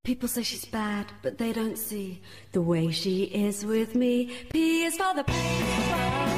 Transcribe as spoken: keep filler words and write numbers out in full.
People say she's bad, but they don't see the way she is with me. P is for the paper.